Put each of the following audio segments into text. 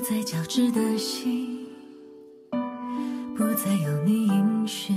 再交织的心，不再有你音讯，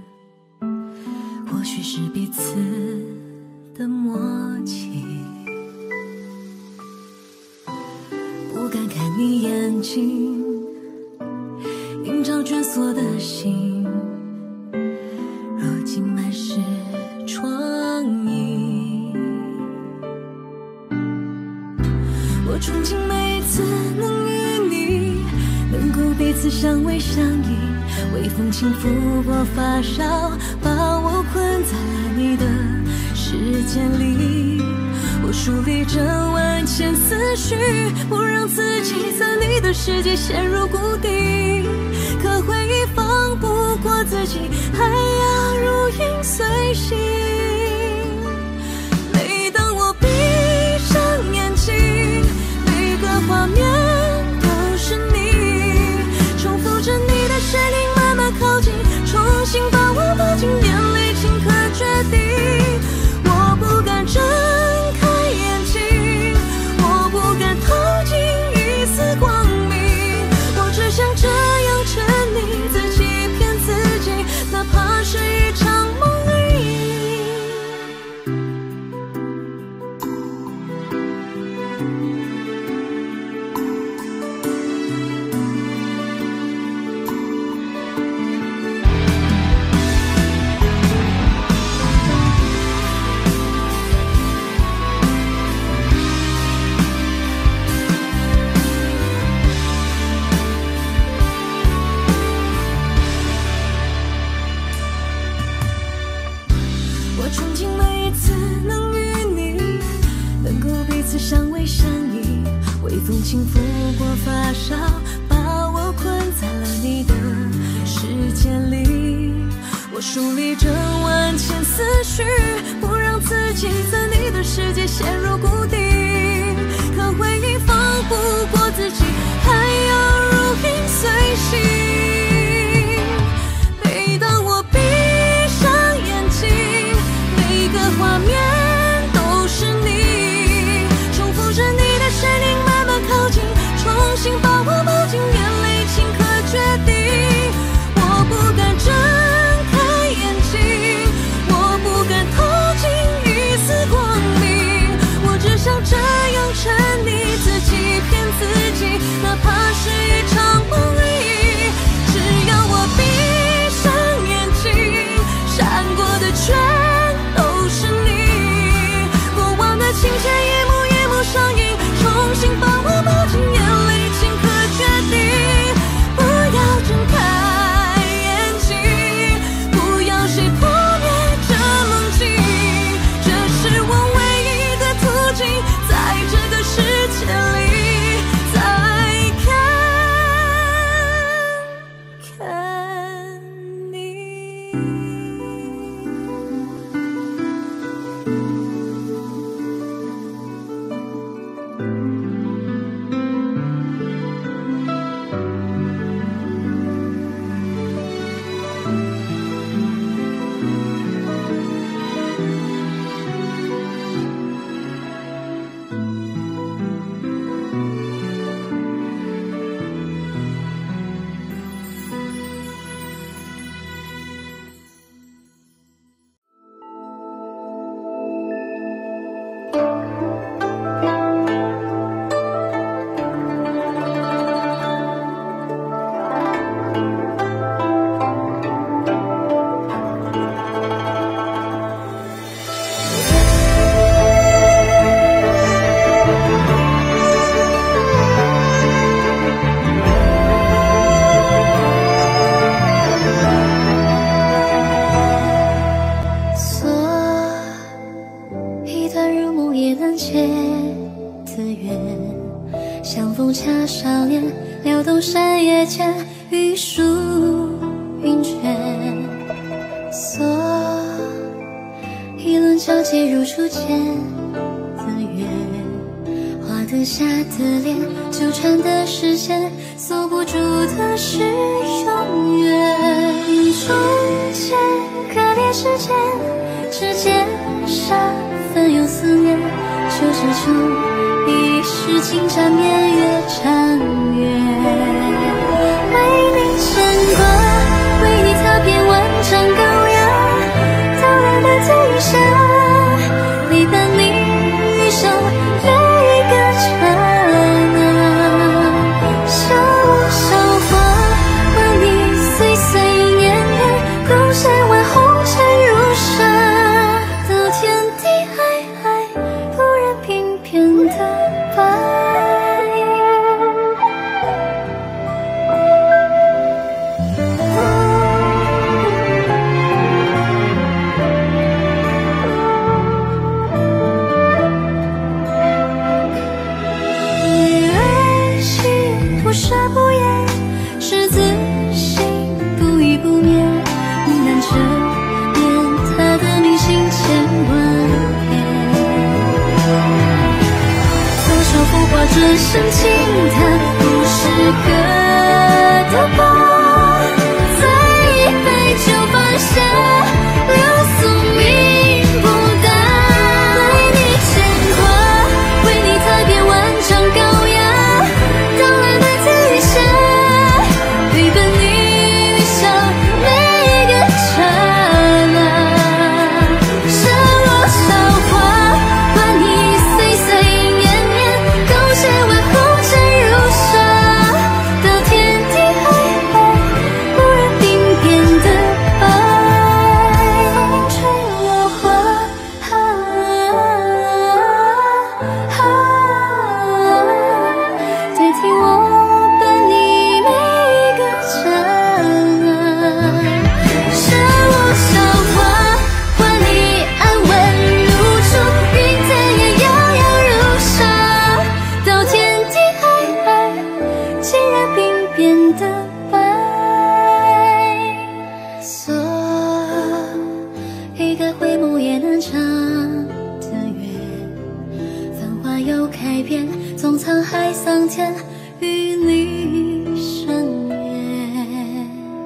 或许是彼此的默契。不敢看你眼睛，映照蜷缩的心，如今满是疮痍。我憧憬每一次能与你，能够彼此相偎相依，微风轻拂过发梢，把我困在了你的世界里。我梳理着万千思绪，不让自己在你的世界陷入谷底。可回忆放不过自己，还要如影随形。每当我闭上眼睛，每个画面都是你，重复着你的声音慢慢靠近，重新把我抱进，眼泪顷刻决定。我不敢睁开眼睛，我不敢透进一丝光明，我只想这样沉溺，自己骗自己，哪怕是一场梦而已。憧憬每一次能与你，能够彼此相偎相依，微风轻拂过发梢，把我困在了你的世界里。我梳理着万千思绪，不让自己在你的世界陷入谷底。可回忆放不过自己，还要如影随形。每当我闭上眼睛，每个画面都是你，重复着你的声音慢慢靠近，重新把我抱进，眼泪顷刻决定。我不敢睁开眼睛，我不敢透进一丝光明，我只想这样沉溺，自己骗自己，哪怕是一场梦而已。只要我闭上眼睛，闪过的全都是你，过往的情节一幕一幕上映，重新把我抱进，眼泪顷刻决定。不要睁开眼睛，不要谁破灭这梦境，这是我唯一的途径，在这个世界里再看看你。相逢恰少年，撩动山野间，玉树云卷。锁一轮交接如初见的月，画得下的脸，纠缠的视线，锁不住的是永远。中间可别时间，指尖上分有思念，求之求一世情缠绵越长远。 与你深夜。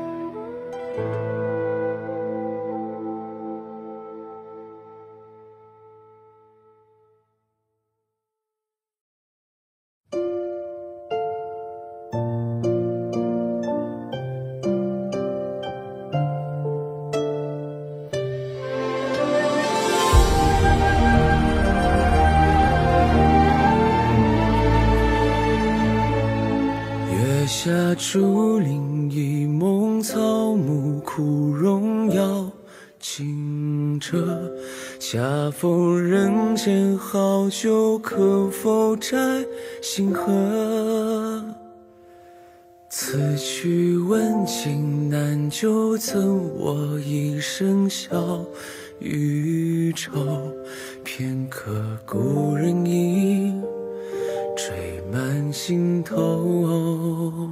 月下竹林一梦，草木枯荣耀静着。恰逢人间好酒，可否摘星河？此曲问情难就，赠我一生笑与愁。片刻故人影，追满心头。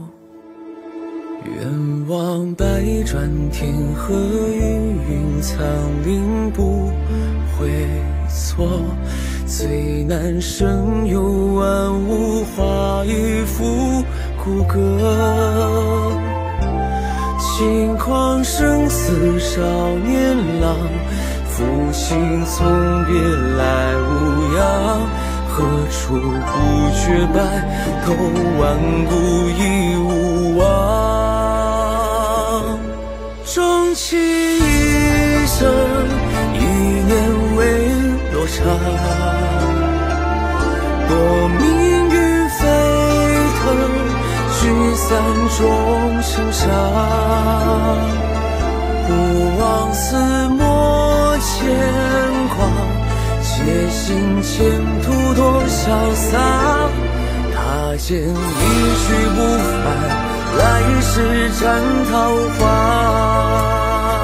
远望百转天河，芸芸苍林不会错。最难生有万物，化一副骨骼。轻狂生死少年郎，负心从别来无恙。何处不觉白头，万古已无望。终其一生，一念为落差。多命运飞腾，聚散终成沙。不枉似墨牵挂，且行前途多潇洒。他见一去不返，来世斩桃花。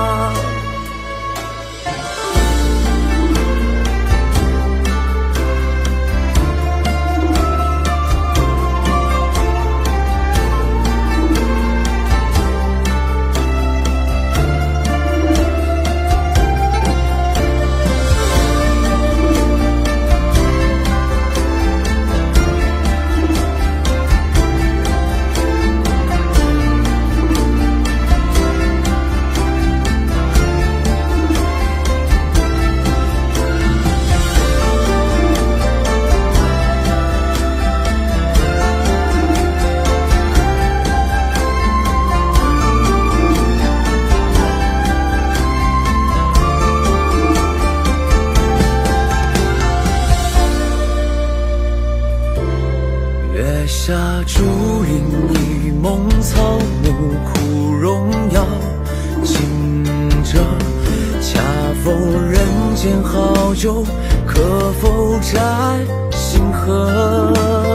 月下竹林一梦，草木枯荣耀静着。恰逢人间好酒，可否摘星河？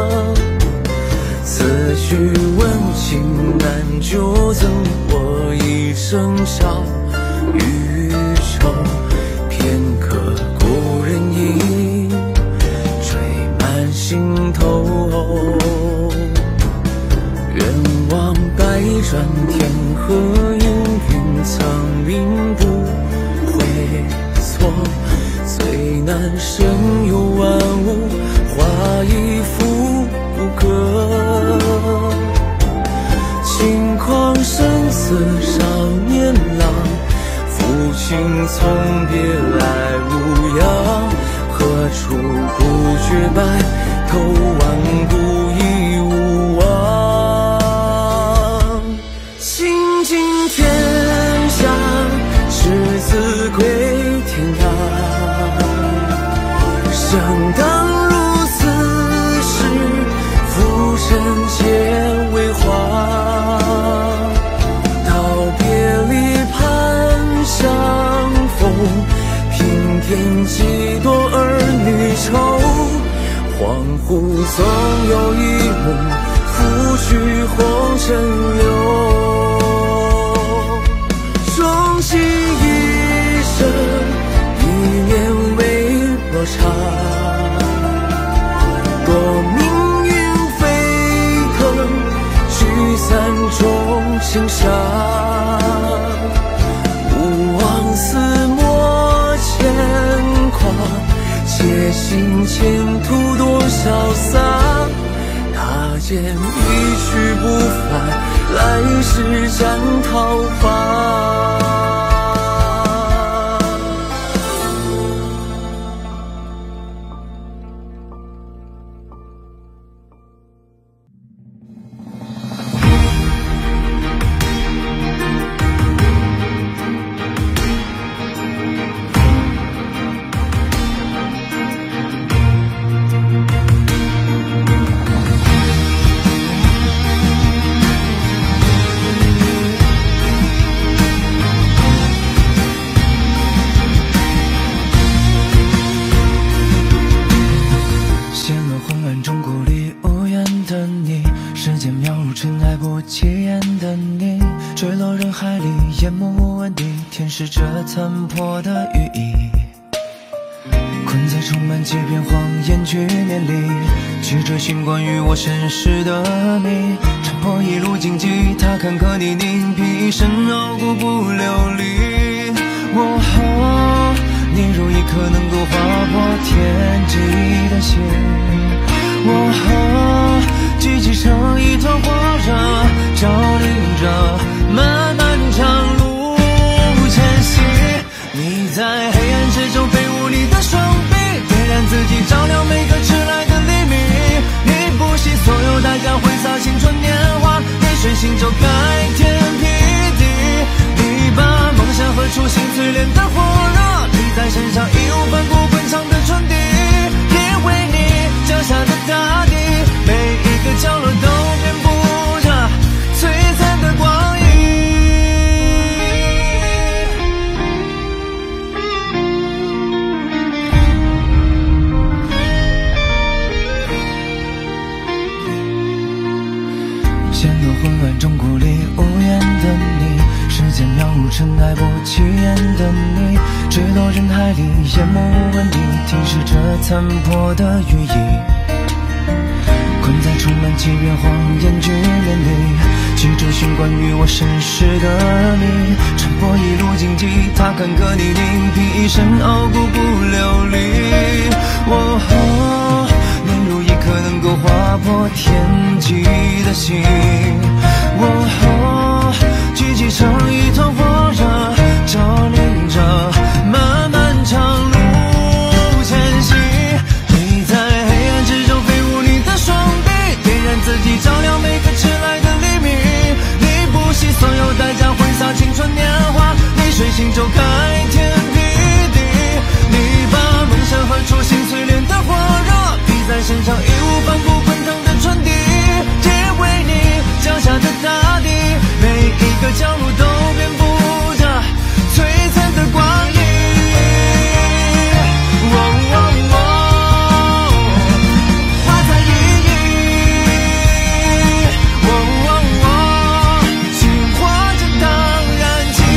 此曲问情难就，赠我一生笑与愁。片刻故人影，追满心头。远望百转天河，芸芸苍林不会错。最难生有万物，化一副骨骼。轻狂生死少年郎，负情从别来无恙。何处不觉白头，万古已无望。倾尽天下，赤子归天涯。想当如此时，浮生皆为花。道别离盼相逢，平添几多儿女愁。恍惚总有一梦，拂去红尘流。终其一生，一念为落差。多命运飞腾，聚散终成沙。勿忘似墨牵挂，且行前途多潇洒。他间一去不返，来世斩桃花。 是这残破的羽翼，困在充满欺骗谎言局面里，去追寻关于我身世的谜，穿破一路荆棘，踏坎坷泥泞，披一身傲骨不流离。你如一颗能够划破天际的星，聚集成一团火热，照亮着漫漫长路。你在黑暗之中飞舞你的双臂，点燃自己，照亮每个迟来的黎明。你不惜所有代价挥洒青春年华，你随行就开天辟地。你把梦想和初心淬炼的火热，滴在身上义无反顾奔腾的传递。因为你脚下的大地，每一个角落都遍布着璀璨的光影。混乱中孤立无援的你，时间渺无尘埃不起眼的你，坠落人海里淹没无问题，停止这残破的羽翼，困在充满欺骗谎言局面里，去追寻关于我身世的谜，穿破一路荆棘，踏坎坷泥泞，披一身傲骨不流离。你如一颗能够划破天际的星，聚集成一团火热，照亮着漫漫长路前行。你在黑暗之中飞舞你的双臂，点燃自己，照亮每个迟来的黎明。你不惜所有代价挥洒青春年华，你随行就开天辟地。你把梦想和初心淬炼的火热，滴在身上义无反顾奔腾的传递。因为你脚下的大地，每一个角落都遍布着璀璨的光影。花彩熠熠，情花正当然起。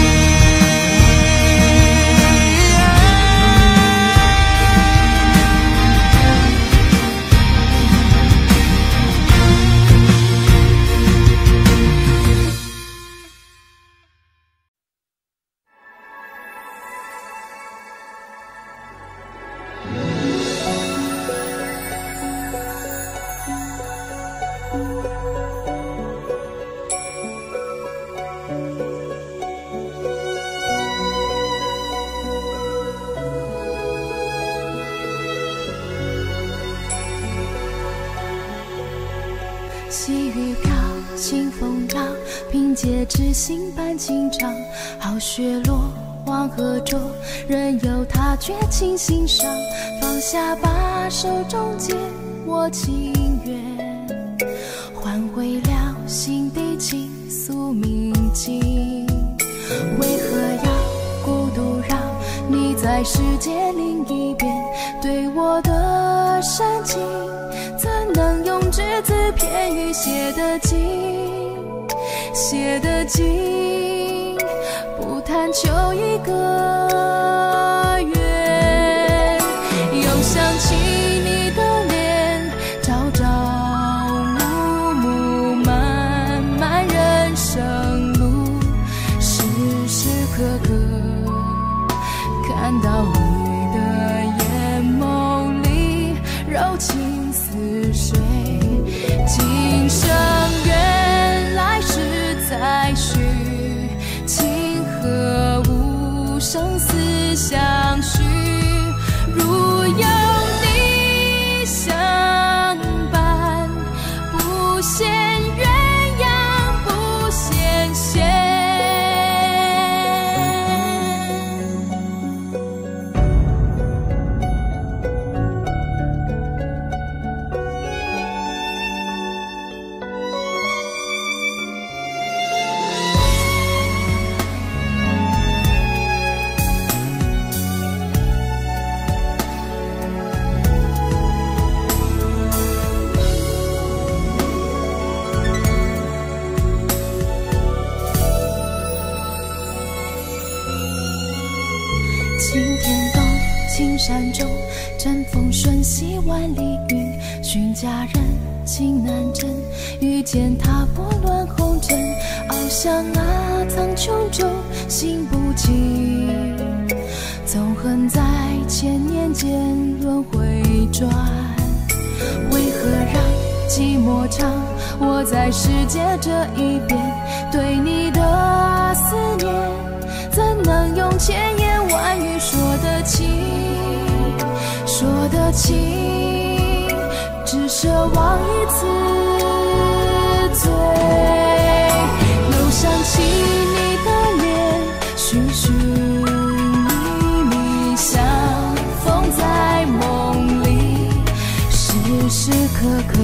细雨飘，清风绕，凭借知心伴情长。好雪落，黄河浊，任由它绝情欣赏。放下吧，手中剑，我情愿换回了心底倾诉铭记。为何要孤独让你在世界另一边，对我的深情怎能用只字片语写得尽，写得尽，不贪求一个圆。又想起你的脸，朝朝暮暮，漫漫人生路，时时刻刻看到你的眼眸里柔情似水。 相许。如有你相伴，不嫌鸳鸯不嫌仙。青天东，青山中，阵风瞬息万里云。寻佳人，情难枕，遇见他不论红尘。翱翔那苍穹中，心不静。纵横在千年间轮回转，为何让寂寞长？我在世界这一边，对你的思念，怎能用千言万语说得清？说得清，只奢望一次醉。又想起你的脸，寻寻觅觅，相逢在梦里，时时刻刻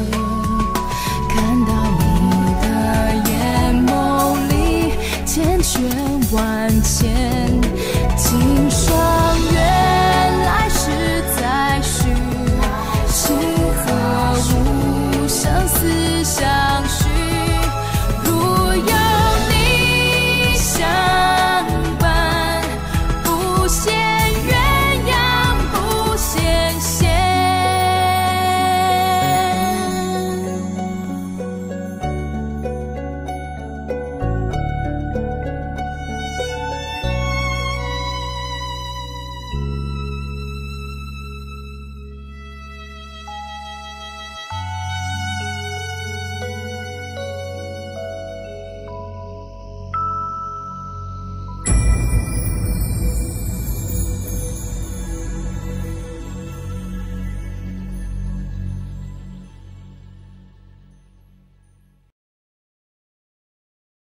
看到你的眼眸里，千圈万千。